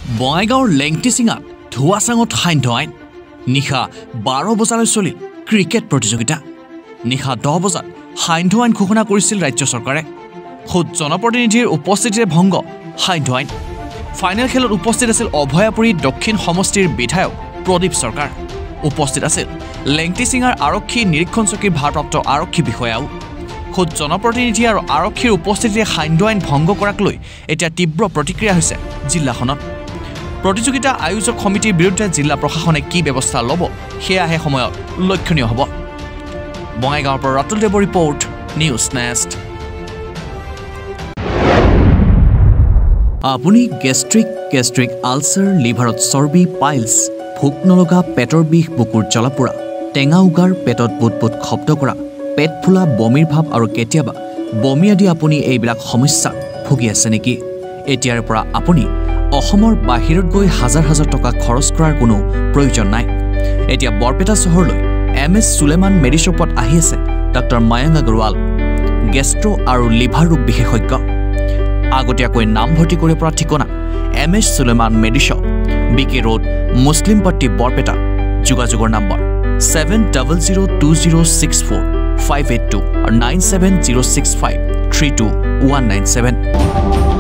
বঙাইগাঁৱৰ লেংটিচিঙাত ধোৱাচাঙত সান্ধ্য আইন নিশা 12 বজালৈ চলিল ক্ৰিকেট প্ৰতিযোগিতা নিশা 10 বজাত সান্ধ্য আইন ঘোষণা কৰিছিল ৰাজ্য চৰকাৰে খুদ জনপ্ৰতিনিধিৰ উপস্থিতিৰে ভংগ সান্ধ্য আইন ফাইনেল খেলত উপস্থিত আছিল অভয়াপুৰী দক্ষিণ সমষ্টিৰ বিধায়ক প্ৰদীপ চৰকাৰ উপস্থিত আছিল লেংটিচিঙাৰ আৰক্ষী নিৰীক্ষণ চকীৰ ভাৰপ্ৰাপ্ত আৰক্ষী বিষয়াও খুদ জনপ্ৰতিনিধি আৰু আৰক্ষীৰ উপস্থিতিৰে সান্ধ্য আইন ভংগ কৰাক লৈ এতিয়া তীব্ৰ প্ৰতিক্ৰিয়া হৈছে জিলাখনত প্ৰতিযোগিতা আয়োজক সমিতিৰ বিৰুদ্ধে জিলা প্ৰশাসনে কি ব্যৱস্থা ল'ব সেয়াহে সময়ত লক্ষণীয় হ'ব বঙাইগাঁৱৰ পৰা ৰাতুল দেৱৰ ৰিপৰ্ট নিউজ নেক্সট আপুনি গেষ্ট্ৰিক আলচাৰ লিভাৰত চৰ্বি পাইলছ ভোক নলগা পেটৰ বিষ বুকুৰ জ্বলাপোৰা টেঙা উগাৰ পেটত বুটবুট শব্দ কৰা পেট ফুলা বমিৰ ভাৱ আৰু কেতিয়াবা বমি আদি আপুনি এইবিলাক সমস্যা ভুগি আছে নেকি এতিয়াৰ পৰা আপুনি অসমৰ বাহিৰত গৈ হাজাৰ হাজাৰ টকা খৰচ কৰাৰ কোনো প্ৰয়োজন নাই এতিয়া বৰপেটা চহৰলৈ MS সুলেমান মেডিশ্বপত আহি আছে ডক্টৰ মায়াং আগৰৱাল গেষ্ট্ৰো আৰু লিভাৰ ৰোগ বিশেষজ্ঞ আগতীয়াকৈ নাম ভৰ্তি কৰিব পৰা ঠিকনা MS Suleman Medishop BK road Muslimpatti Barpeta যোগাযোগৰ নম্বৰ 7002064582 আৰু 97065321197